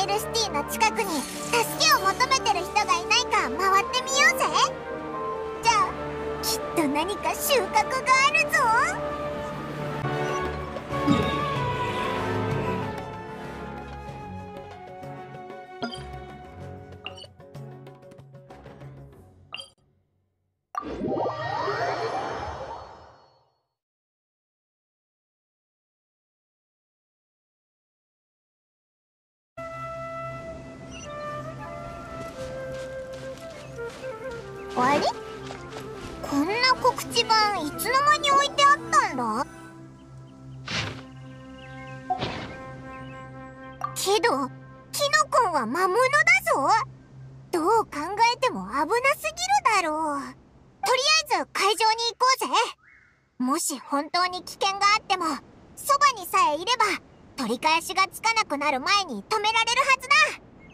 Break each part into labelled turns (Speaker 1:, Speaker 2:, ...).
Speaker 1: エルシティの近くに助けを求めてる人がいないか回ってみようぜ。じゃあきっと何か収穫があるぞ。あれ？こんな告知板いつの間に置いてあったんだ？けどキノコンは魔物だぞ。どう考えても危なすぎるだろう。とりあえず会場に行こうぜ。もし本当に危険があってもそばにさえいれば取り返しがつかなくなる前に止められるはずだ。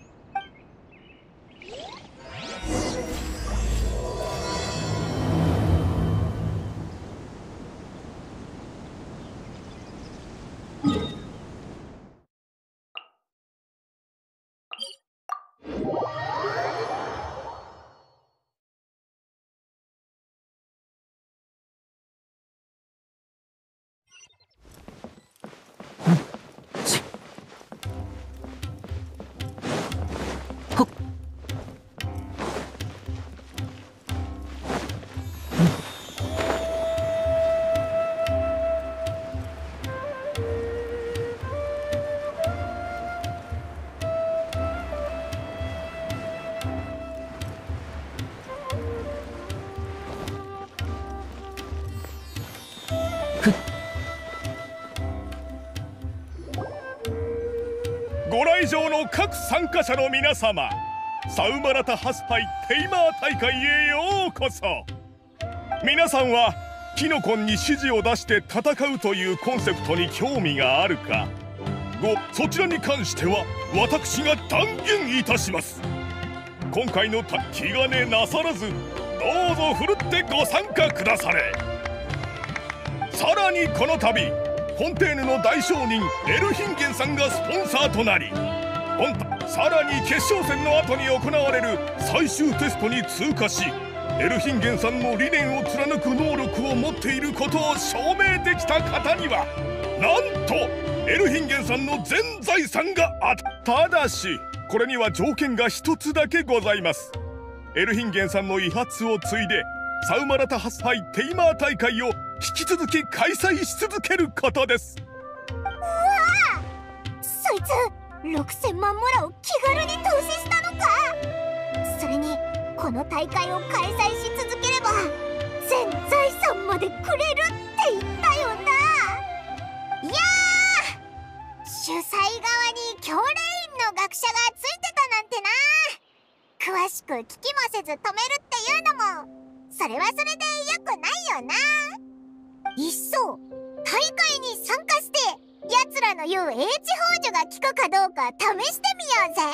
Speaker 2: ご来場の各参加者の皆様、サウマラタハスパイテイマー大会へようこそ。皆さんはキノコンに指示を出して戦うというコンセプトに興味があるか。そちらに関しては私が断言いたします。今回の気兼ねなさらず、どうぞふるってご参加くだされ。さらにこの度フォンテーヌの大商人エルヒンゲンさんがスポンサーとなり、さらに決勝戦の後に行われる最終テストに通過し、エルヒンゲンさんの理念を貫く能力を持っていることを証明できた方には、なんとエルヒンゲンさんの全財産がただしこれには条件が一つだけございます。エルヒンゲンさんの遺髪を継いでサウマラタハスパイテイマー大会を引き続き開催し続けることです。
Speaker 1: うわあ、そいつ6000万モラを気軽に投資したのか。それにこの大会を開催し続ければ全財産までくれるって言ったよな。いやー、主催側に教練員の学者がついてたなんてな。詳しく聞きもせず止めるっていうのもそれはそれでよくないよな。いっそ大会に参加して奴らの言う英知宝珠が効くかどうか試してみようぜ。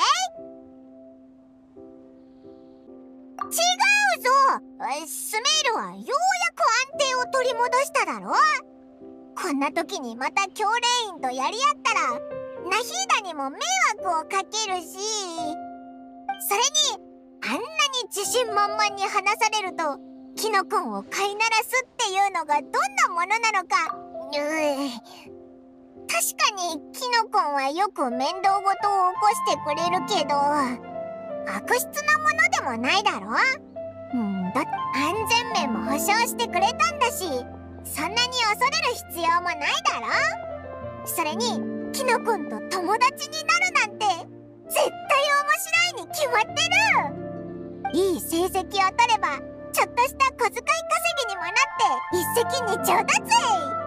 Speaker 1: 違うぞ、スメールはようやく安定を取り戻しただろ。こんな時にまた教練員とやり合ったらナヒーダにも迷惑をかけるし、それにあんなに自信満々に話されるとキノコンを飼いならすっていうのがどんなものなのか。確かにキノコンはよく面倒ごとを起こしてくれるけど悪質なものでもないだろ。だって安全面も保証してくれたんだし、そんなに恐れる必要もないだろ。それにキノコンと友達になるなんて絶対面白いに決まってる。いい成績を取ればちょっとした小遣い稼ぎにもなって一石二鳥だぜ。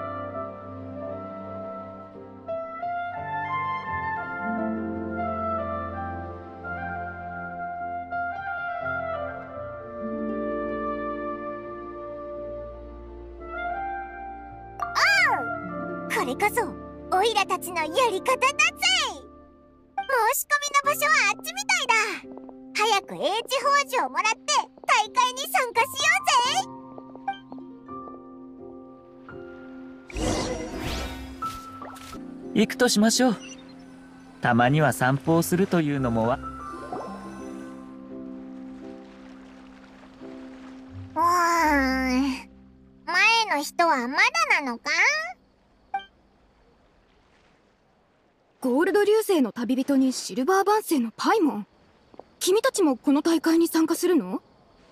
Speaker 1: これこそオイラたちのやり方だぜ。申し込みの場所はあっちみたいだ。早く英知宝珠をもらって大会に参加しようぜ。
Speaker 3: 行くとしましょう。 たまには散歩をするというのも
Speaker 1: 前の人はまだなのか？
Speaker 4: ゴールド流星の旅人にシルバー万世のパイモン。君たちもこの大会に参加するの？
Speaker 1: オイ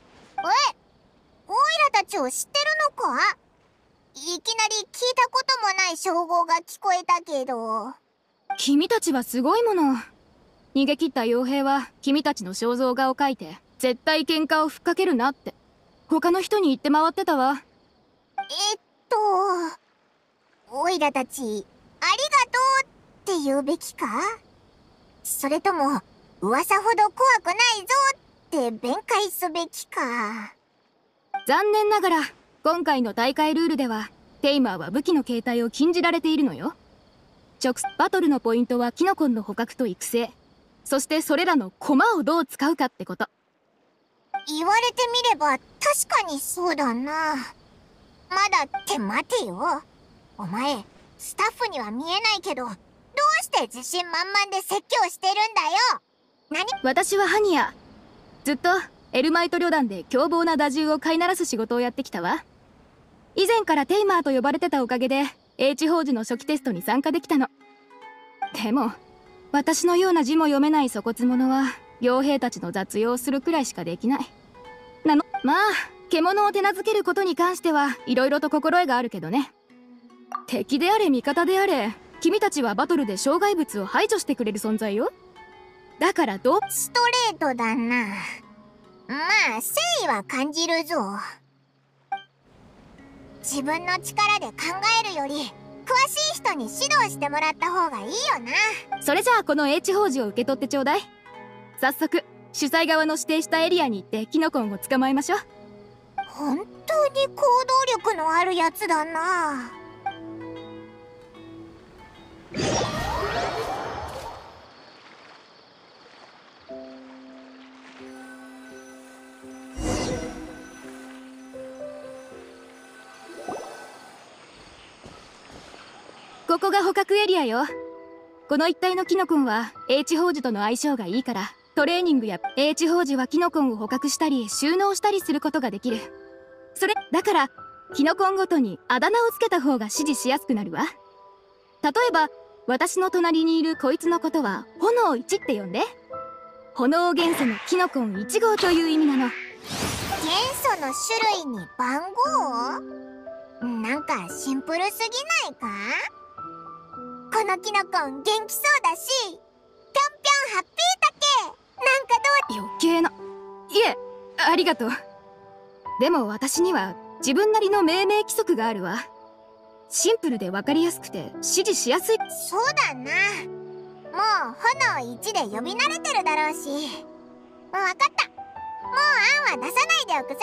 Speaker 1: ラたちを知ってるのか？いきなり聞いたこともない称号が聞こえたけど。
Speaker 4: 君たちはすごいもの。逃げ切った傭兵は君たちの肖像画を描いて絶対喧嘩をふっかけるなって他の人に言って回ってたわ。
Speaker 1: オイラたちありがとうって言うべきか？それとも噂ほど怖くないぞって弁解すべきか？
Speaker 4: 残念ながら今回の大会ルールではテイマーは武器の携帯を禁じられているのよ。バトルのポイントはキノコンの捕獲と育成、そしてそれらの駒をどう使うかってこと。
Speaker 1: 言われてみれば確かにそうだな。まだって待てよ。お前スタッフには見えないけどどうして自信満々で説教してるんだよ。
Speaker 4: 私はハニヤ。ずっとエルマイト旅団で凶暴な打獣を飼いならす仕事をやってきたわ。以前からテイマーと呼ばれてたおかげで英知宝珠の初期テストに参加できたの。でも私のような字も読めない粗骨者は傭兵たちの雑用をするくらいしかできない。まあ獣を手なずけることに関しては色々と心得があるけどね。敵であれ味方であれ君たちはバトルで障害物を排除してくれる存在よ。だから
Speaker 1: ストレートだな。まあ誠意は感じるぞ。自分の力で考えるより詳しい人に指導してもらった方がいいよな。
Speaker 4: それじゃあこの英知宝珠を受け取ってちょうだい。早速主催側の指定したエリアに行ってキノコンを捕まえましょう。
Speaker 1: 本当に行動力のあるやつだな。
Speaker 4: ここが捕獲エリアよ。この一帯のキノコンは英知宝珠との相性がいいからトレーニングや英知宝珠はキノコンを捕獲したり収納したりすることができる。だからキノコンごとにあだ名をつけた方が指示しやすくなるわ。例えば私の隣にいるこいつのことは炎1って呼んで。炎元素のキノコン1号という意味なの。
Speaker 1: 元素の種類に番号？なんかシンプルすぎないか？このキノコン元気そうだし、ぴょんぴょんハッピータケなんかどう？
Speaker 4: 余計な。いえ、ありがとう。でも私には自分なりの命名規則があるわ。シンプルで分かりやすくて指示しやすい。
Speaker 1: そうだな。もう炎1で呼び慣れてるだろうし。分かった。もう案は出さないでおくぜ。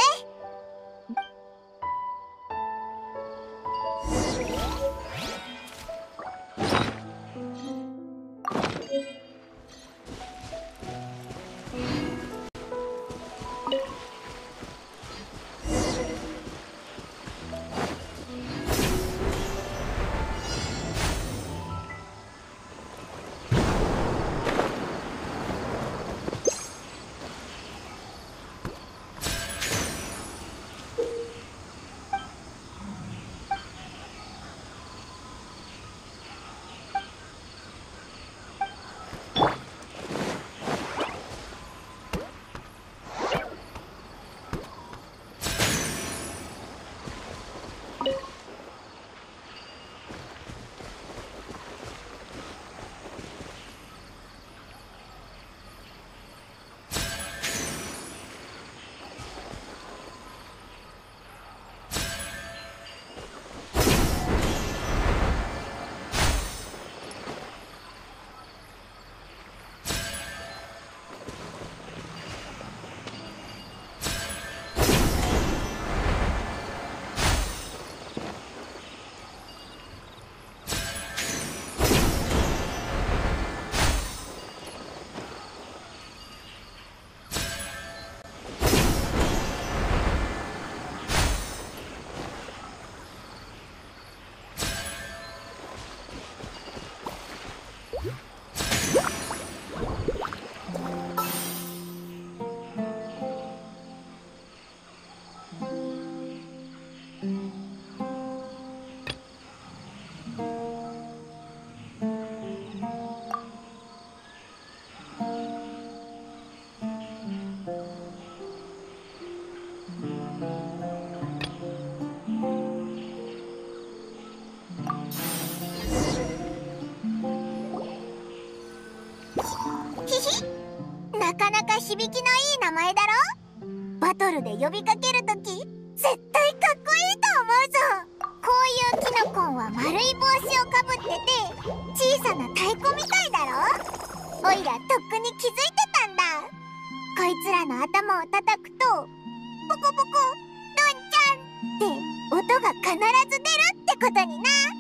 Speaker 1: なかなか響きのいい名前だろ。バトルで呼びかけるとき絶対かっこいいと思うぞ。こういうキノコンは丸い帽子をかぶってて小さな太鼓みたいだろ。おいらとっくに気づいてたんだ。こいつらの頭を叩くとポコポコドンちゃんって音が必ず出るってことにな。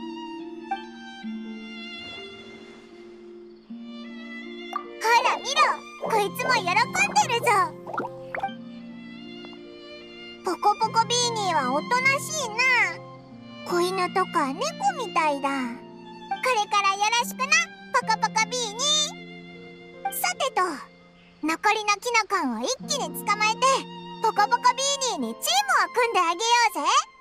Speaker 1: ほら見ろ、こいつも喜んでるぞ。ポコポコビーニーはおとなしいな。子犬とか猫みたいだ。これからよろしくな、ポコポコビーニー。さてと、残りのキノコンを一気に捕まえてポコポコビーニーにチームを組んであげようぜ。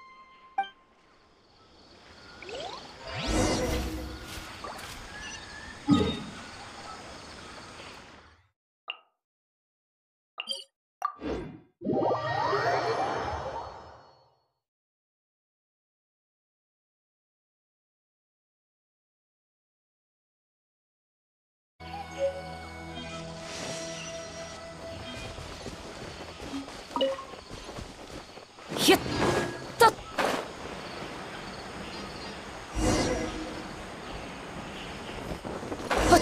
Speaker 4: ひゅっと。はっ。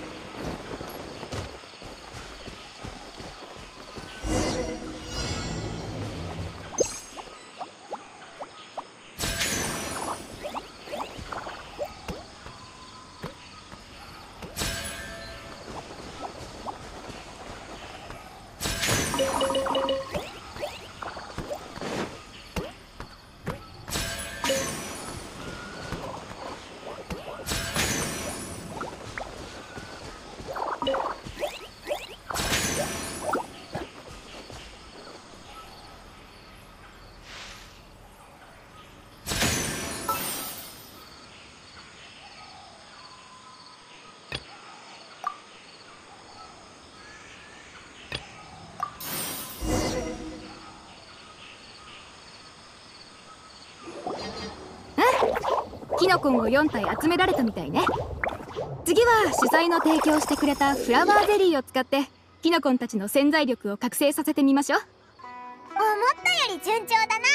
Speaker 4: キノコンを4体集められたみたいね。次は主催の提供してくれたフラワーゼリーを使ってキノコンたちの潜在力を覚醒させてみましょう。
Speaker 1: 思ったより順調だな。ありがとな、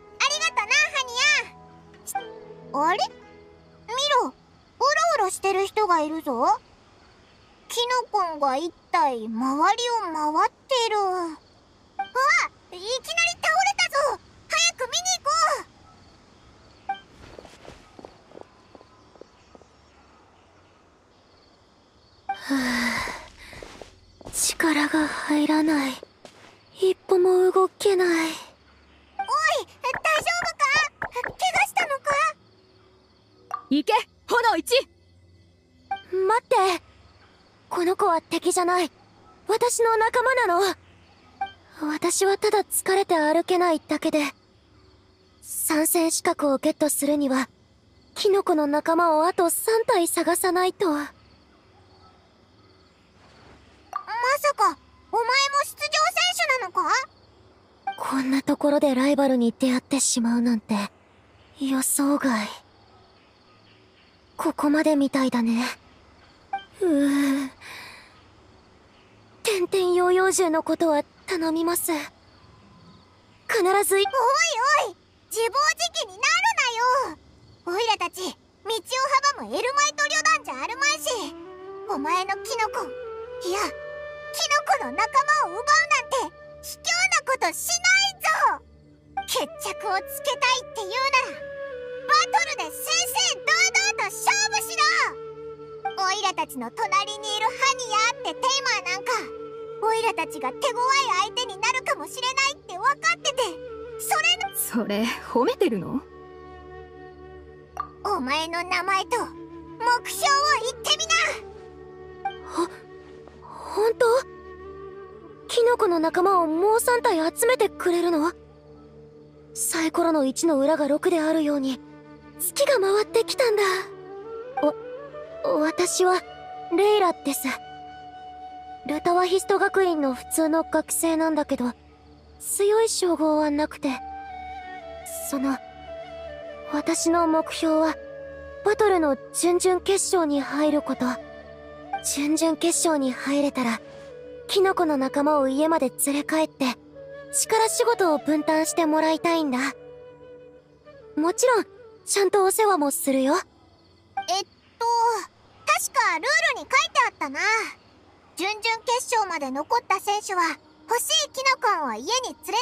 Speaker 1: ハニヤ。あれ、見ろ、うろうろしてる人がいるぞ。キノコンが一体周りを回ってる。あ、いきなり倒れたぞ。早く見に行こう。
Speaker 5: 力が入らない。一歩も動けない。おい、
Speaker 1: 大丈夫か？怪我したのか？
Speaker 4: 行け、炎1。
Speaker 5: 待って、この子は敵じゃない。私の仲間なの。私はただ疲れて歩けないだけで。参戦資格をゲットするにはキノコの仲間をあと3体探さないと。
Speaker 1: まさかお前も出場選手なのか？
Speaker 5: こんなところでライバルに出会ってしまうなんて予想外。ここまでみたいだね。天々ヨーヨー獣のことは頼みます。必ず。
Speaker 1: おいおい、自暴自棄になるなよ。おいらたち道を阻むエルマイト旅団じゃあるまいし、お前のキノコ、いやキノコの仲間を奪うなんて卑怯なことしないぞ。決着をつけたいって言うならバトルで正々堂々と勝負しろ。オイラたちの隣にいるハニヤってテイマーなんかオイラたちが手強い相手になるかもしれないって分かってて、
Speaker 4: それ褒めてるの？
Speaker 1: お前の名前と目標を言ってみな。
Speaker 5: 本当？キノコの仲間をもう3体集めてくれるの？ サイコロの1の裏が6であるように月が回ってきたんだ。私はレイラです。ルタワヒスト学院の普通の学生なんだけど、強い称号はなくて、私の目標はバトルの準々決勝に入ること。準々決勝に入れたらキノコの仲間を家まで連れ帰って力仕事を分担してもらいたいんだ。もちろんちゃんとお世話もするよ。
Speaker 1: 確かルールに書いてあったな。準々決勝まで残った選手は欲しいキノコンを家に連れて帰れる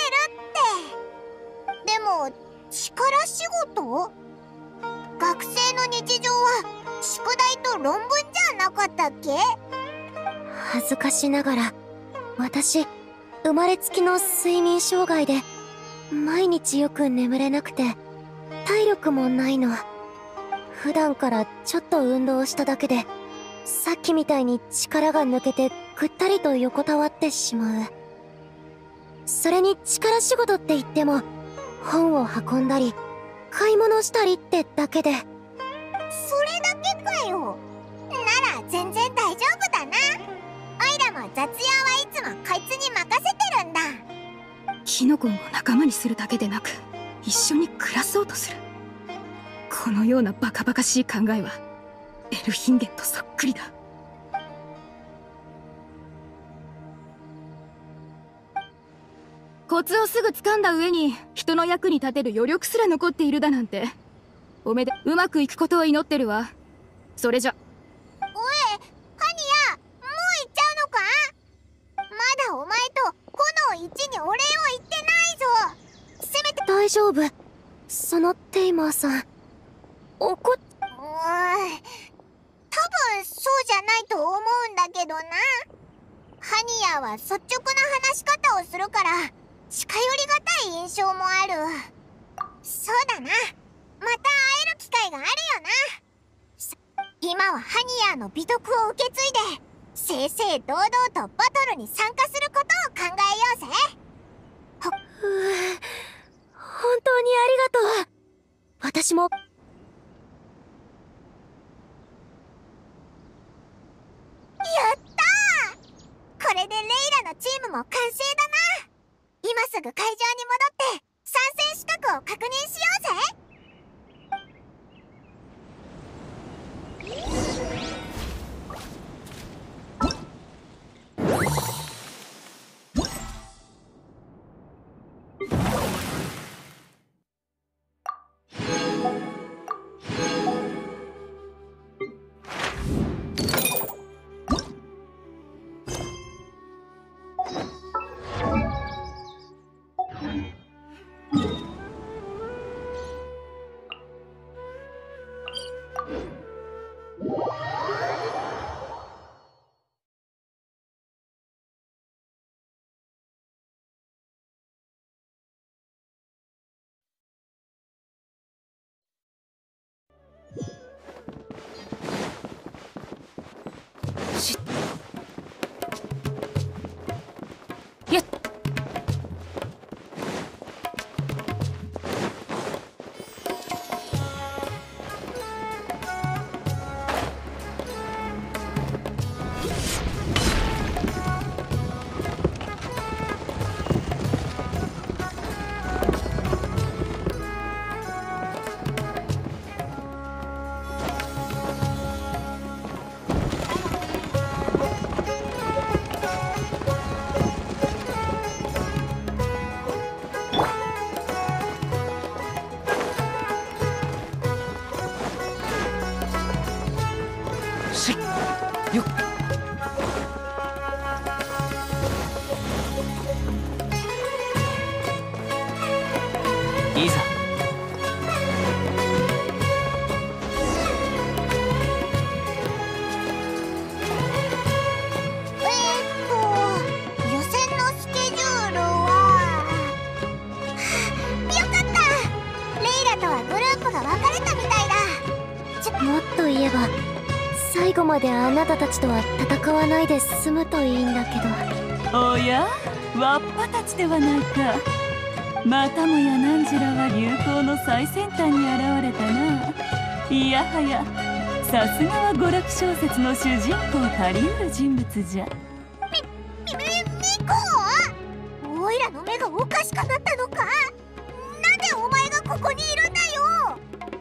Speaker 1: って。でも力仕事？学生の日常は宿題と論文じゃなかったっけ？
Speaker 5: 恥ずかしながら私生まれつきの睡眠障害で毎日よく眠れなくて体力もないの。普段からちょっと運動しただけでさっきみたいに力が抜けてぐったりと横たわってしまう。それに力仕事って言っても本を運んだり買い物したりってだけで。
Speaker 1: それだけかよ。なら全然大丈夫だな。おいらも雑用はいつもこいつに任せてるんだ。
Speaker 4: キノコンを仲間にするだけでなく一緒に暮らそうとする。このようなバカバカしい考えはエルヒンゲンとそっくりだ。コツをすぐ掴んだ上に人の役に立てる余力すら残っているだなんて。おめでうまくいくことを祈ってるわ。それじゃ。
Speaker 1: おい、ハニヤ、もう行っちゃうのか？まだお前と炎1にお礼を言ってないぞ。せめて。
Speaker 5: 大丈夫。そのテイマーさん多分
Speaker 1: そうじゃないと思うんだけどな。ハニヤは率直な話し方をするから近寄りがたい印象もある。そうだな、また会える機会があるよな。今はハニヤの美徳を受け継いで正々堂々とバトルに参加することを考えようぜ。
Speaker 5: 本当にありがとう。私も。
Speaker 1: やったー！これでレイラのチームも完成だな。今すぐ会場に戻って参戦資格を確認しようぜ。
Speaker 4: やっ。
Speaker 3: よっ。いざ。
Speaker 1: 予選のスケジュールはよかった。レイラとはグループが分かれたみたいだ。
Speaker 5: もっと言えば最後まであなたたちとは戦わないで済むといいんだけど。
Speaker 6: おや、わっぱたちではないか。 またもやナンジラは流行の最先端に現れたな。いやはやさすがは娯楽小説の主人公たりうる人物じゃ。
Speaker 1: ミコ、オイラの目がおかしくなったのか？なんでお前がここにいるんだよ。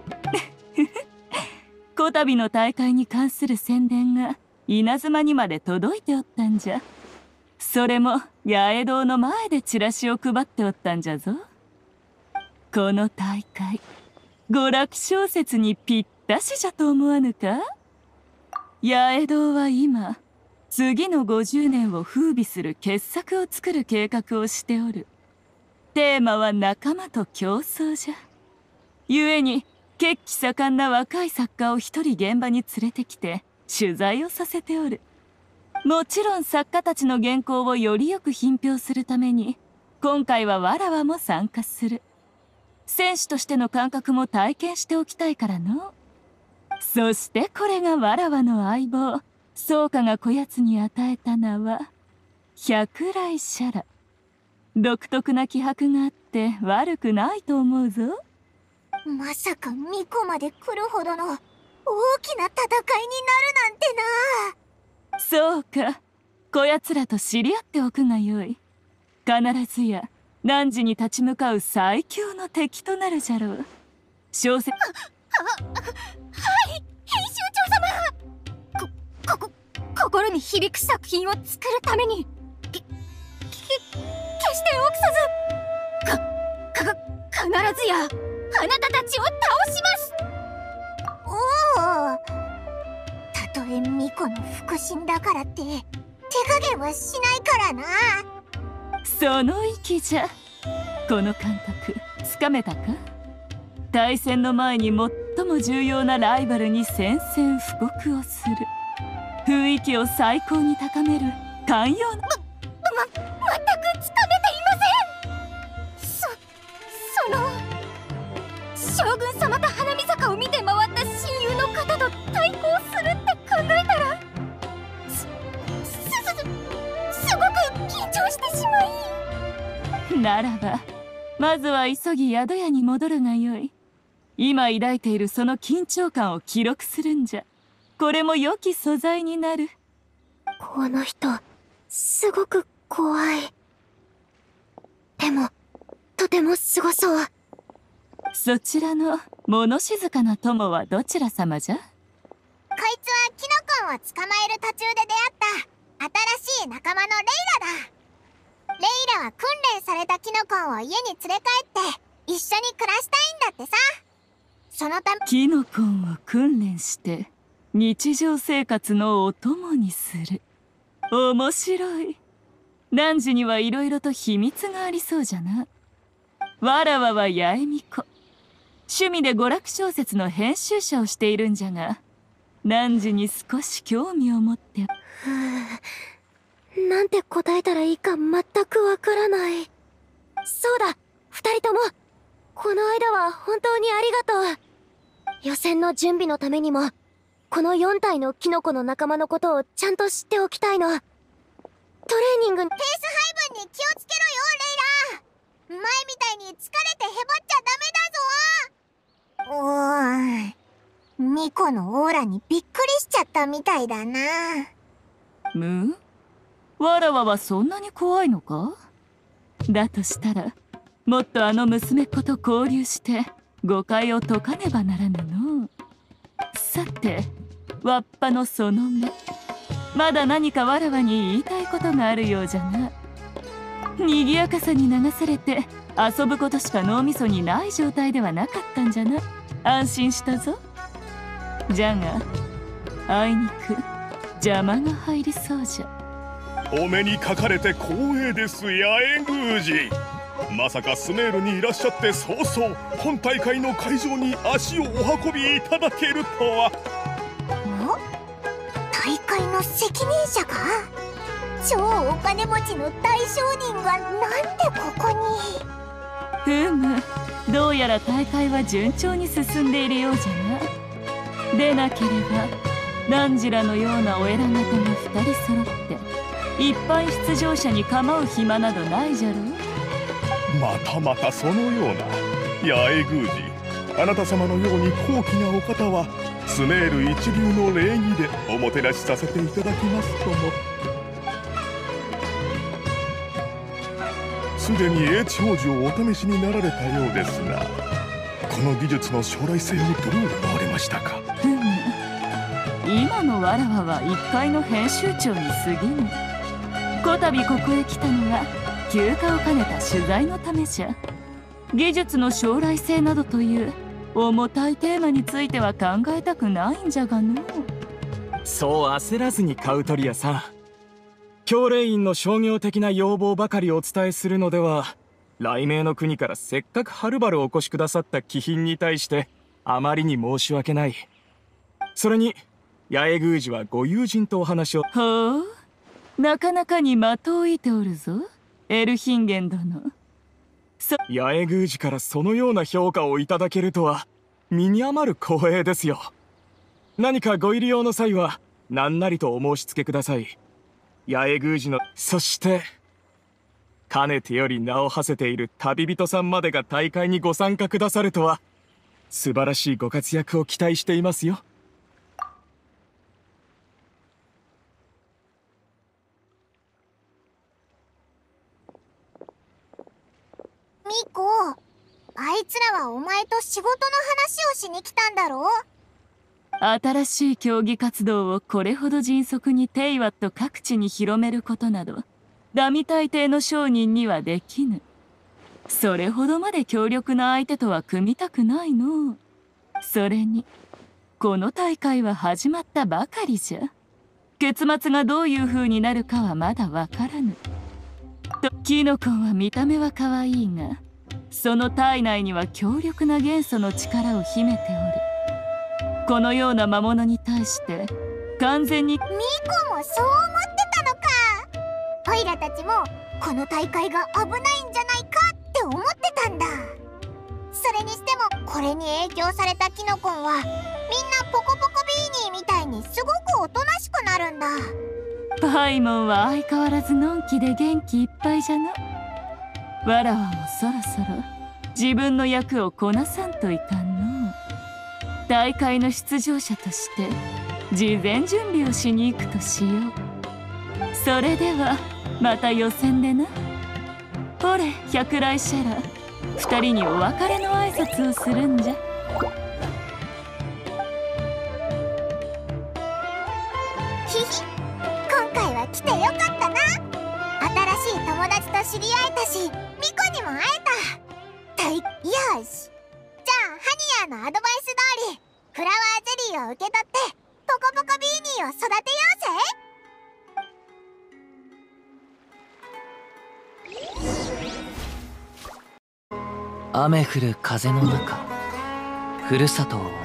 Speaker 6: こたびの大会に関する宣伝が稲妻にまで届いておったんじゃ。それも八重堂の前でチラシを配っておったんじゃぞ。この大会娯楽小説にぴったしじゃと思わぬか？八重堂は今次の50年を風靡する傑作を作る計画をしておる。テーマは仲間と競争じゃ。故に血気盛んな若い作家を一人現場に連れてきて取材をさせておる。もちろん作家たちの原稿をよりよく品評するために今回はわらわも参加する。選手としての感覚も体験しておきたいからの。そしてこれがわらわの相棒宗家がこやつに与えた名は百来シャラ。独特な気迫があって悪くないと思うぞ。
Speaker 1: まさかミコまで来るほどの大きな戦いになるなんてな。
Speaker 6: そうか、こやつらと知り合っておくがよい。必ずや汝に立ち向かう最強の敵となるじゃろう。小説
Speaker 1: はい、編集長様。心に響く作品を作るために決して臆さず必ずやあなたたちを倒します。おお、たとえミコの腹心だからって手加減はしないからな。
Speaker 6: その息じゃ。この感覚つかめたか？対戦の前に最も重要なライバルに宣戦布告をする。雰囲気を最高に高める寛容な。
Speaker 1: 全くつかめていません。将軍様と花見坂を見て回った親友の方と対抗するって考えたらすごく緊張してしまい。
Speaker 6: ならばまずは急ぎ宿屋に戻るがよい。今抱いているその緊張感を記録するんじゃ。これも良き素材になる。
Speaker 5: この人すごく怖い。でもとてもすごそう。
Speaker 6: そちらの物静かな友はどちら様じゃ？
Speaker 1: こいつはキノコンを捕まえる途中で出会った新しい仲間のレイラだ。レイラは訓練されたキノコンを家に連れ帰って一緒に暮らしたいんだってさ。そのため
Speaker 6: キノコンを訓練して日常生活のお供にする。面白い。汝にはいろいろと秘密がありそうじゃな。わらわは八重美子。趣味で娯楽小説の編集者をしているんじゃが、汝に少し興味を持って。
Speaker 5: なんて答えたらいいか全くわからない。そうだ、二人ともこの間は本当にありがとう。予選の準備のためにもこの4体のキノコの仲間のことをちゃんと知っておきたいの。トレーニング
Speaker 1: ペース配分に気をつけろよ、レイラ。前みたいに疲れてへばっちゃダメだぞ。おーい、ミコのオーラにびっくりしちゃったみたいだな。
Speaker 6: わらわはそんなに怖いのか？だとしたらもっとあの娘っ子と交流して誤解を解かねばならぬの。さて、わっぱのその目、まだ何かわらわに言いたいことがあるようじゃな。賑やかさに流されて遊ぶことしか脳みそにない状態ではなかったんじゃな。安心したぞ。じゃがあいにく邪魔が入りそうじゃ。
Speaker 2: お目にかかれて光栄です、八重宮司。まさかスメールにいらっしゃって早々本大会の会場に足をお運びいただけるとは。
Speaker 1: 大会の責任者か？超お金持ちの大商人がなんでここに？
Speaker 6: ふむ、どうやら大会は順調に進んでいるようじゃな。でなければナンジラのようなお偉方が2人揃って一般出場者に構う暇などないじゃろう。
Speaker 2: またまたそのような。八重宮司、あなた様のように高貴なお方はスメール一流の礼儀でおもてなしさせていただきますとも。すでに英知宝珠をお試しになられたようですが、この技術の将来性にどう思われましたか？
Speaker 6: 今のわらわは一階の編集長に過ぎぬ。こたびここへ来たのが休暇を兼ねた取材のためじゃ。技術の将来性などという重たいテーマについては考えたくないんじゃがの。
Speaker 7: そう焦らずにカウトリアさん、教令員の商業的な要望ばかりお伝えするのでは、雷鳴の国からせっかくはるばるお越しくださった貴賓に対してあまりに申し訳ない。それに八重宮司はご友人とお話を。
Speaker 6: ほう、なかなかに的を射ておるぞエルヒンゲン殿。
Speaker 7: 八重宮司からそのような評価をいただけるとは身に余る光栄ですよ。何かご入り用の際は何なりとお申し付けください。八重宮司の、そしてかねてより名を馳せている旅人さんまでが大会にご参加くださるとは、素晴らしいご活躍を期待していますよ。
Speaker 1: ミコ、あいつらはお前と仕事の話をしに来たんだろ？
Speaker 6: 新しい競技活動をこれほど迅速にテイワット各地に広めることなどダミ大帝の商人にはできぬ。それほどまで強力な相手とは組みたくないの。それにこの大会は始まったばかりじゃ。結末がどういう風になるかはまだわからぬ。キノコは見た目は可愛いが、その体内には強力な元素の力を秘めておる。このような魔物に対して完全に。
Speaker 1: ミコもそう思ってたのか。オイラたちもこの大会が危ないんじゃないかって思ってたんだ。それにしてもこれに影響されたキノコンはみんなポコポコビーニーみたいにすごくおとなしくなるんだ。
Speaker 6: パイモンは相変わらずのんきで元気いっぱいじゃな。わらわもそろそろ自分の役をこなさんといかんの。大会の出場者として事前準備をしに行くとしよう。それではまた予選でな。ほれ百来シェラ、二人にお別れの挨拶をするんじゃ。
Speaker 1: ひひ、今回は来てよかったな。新しい友達と知り合えたし、ミコにも会えた。よし、じゃあハニヤのアドバイス通りフラワーゼリーを受け取ってポコポコビーニーを育てようぜ。
Speaker 8: 雨降る風の中、ふるさとを思う。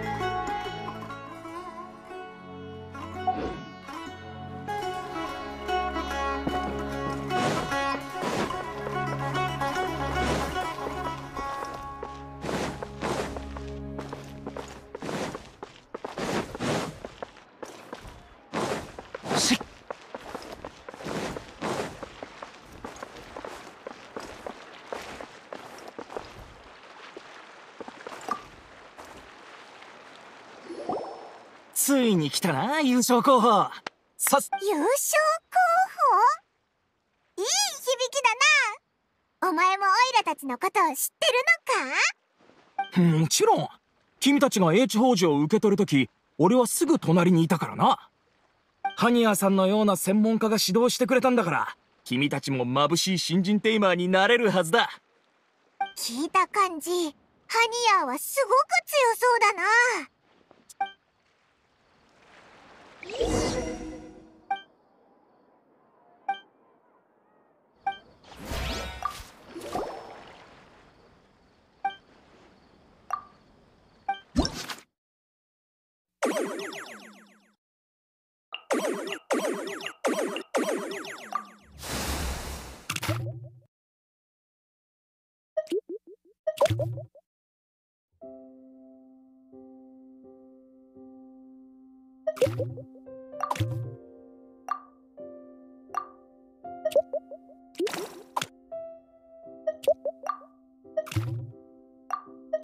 Speaker 7: ついに来たな、優勝候補。
Speaker 1: 優勝候補？いい響きだな。お前もオイラたちのことを知ってるのか？
Speaker 7: もちろん。君たちが英知宝珠を受け取るとき、俺はすぐ隣にいたからな。ハニヤさんのような専門家が指導してくれたんだから、君たちも眩しい新人テイマーになれるはずだ。
Speaker 1: 聞いた感じ、ハニヤはすごく強そうだな。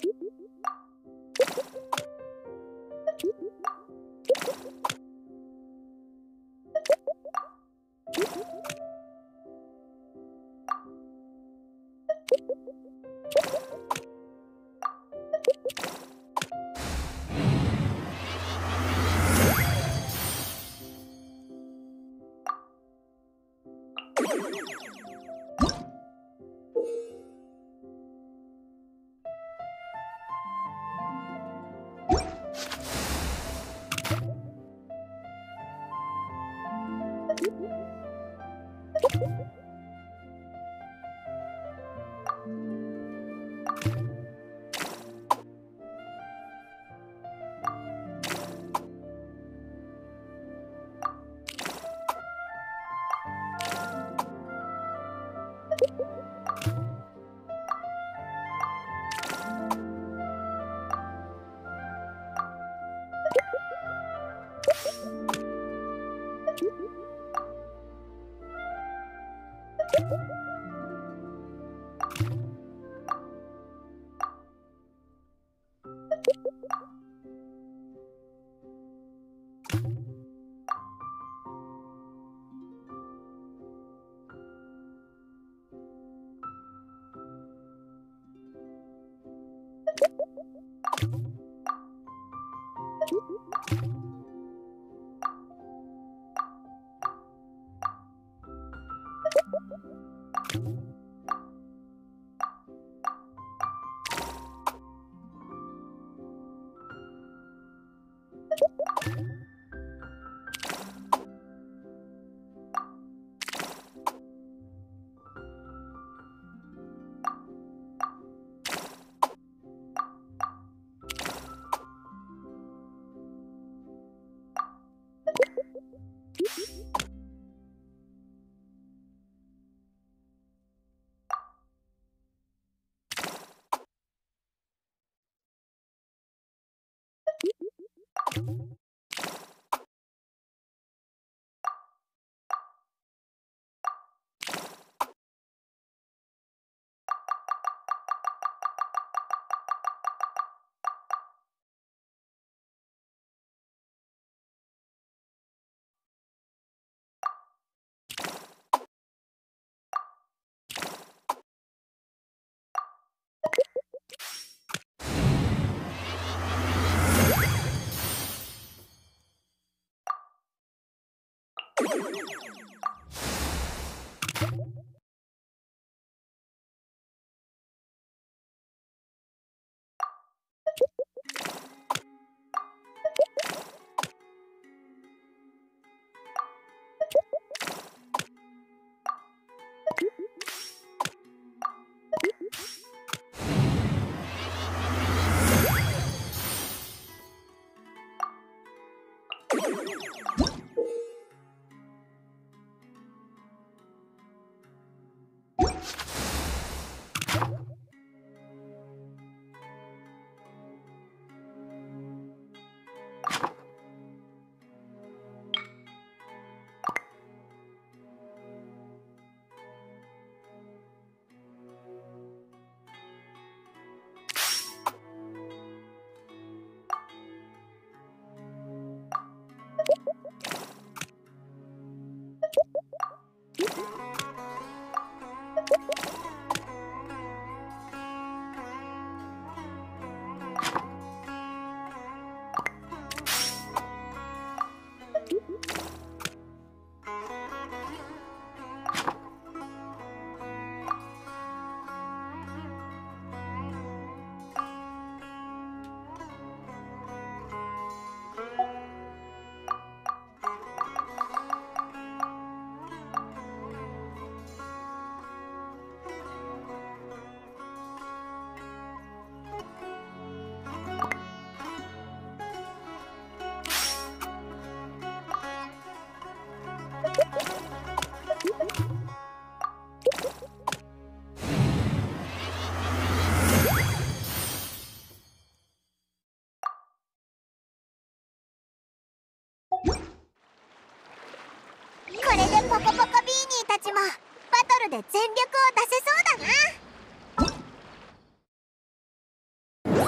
Speaker 1: これでポコポコビーニーたちもバトルで全力を出せそうだな。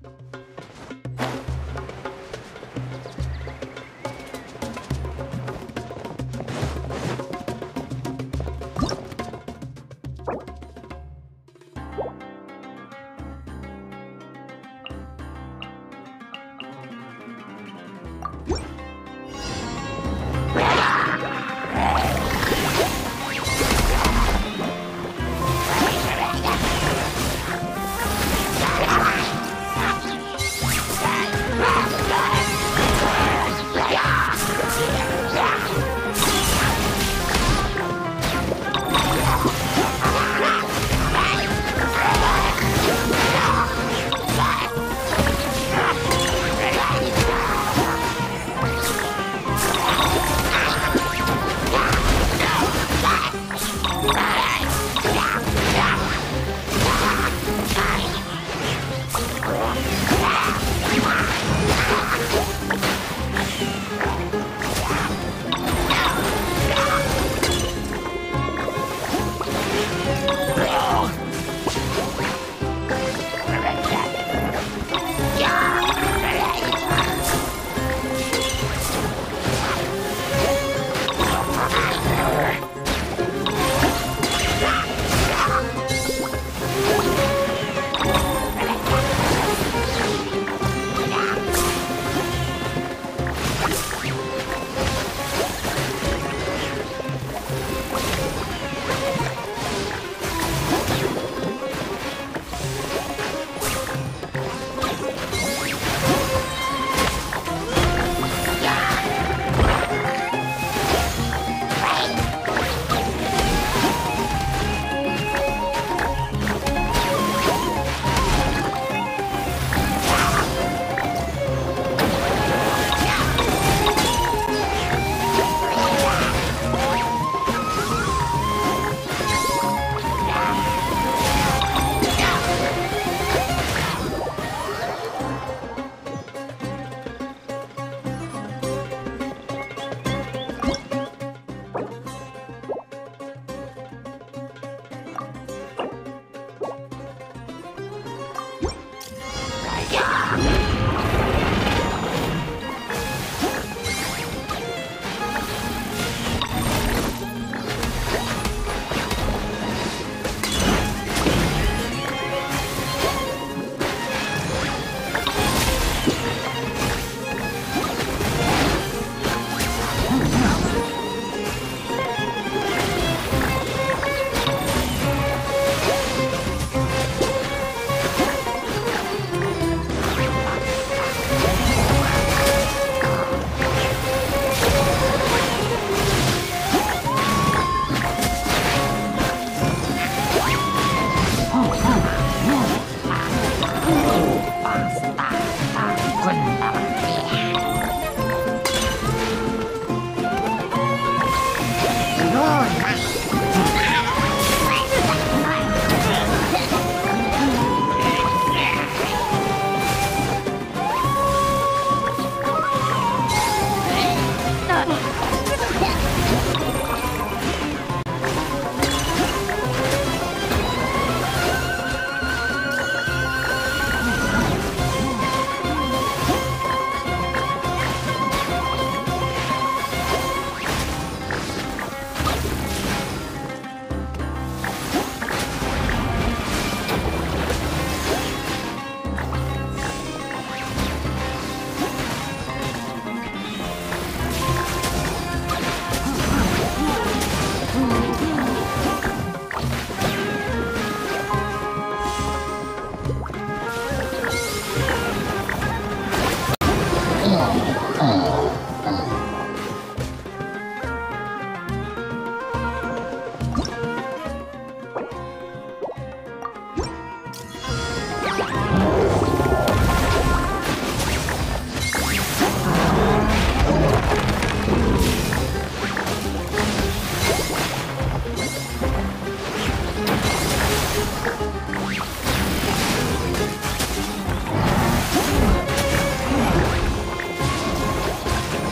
Speaker 1: こ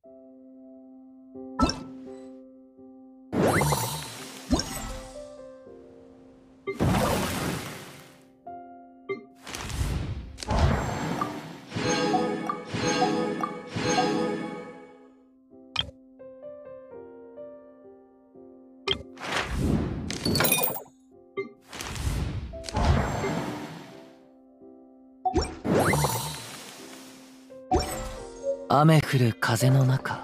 Speaker 8: 雨降る風の中、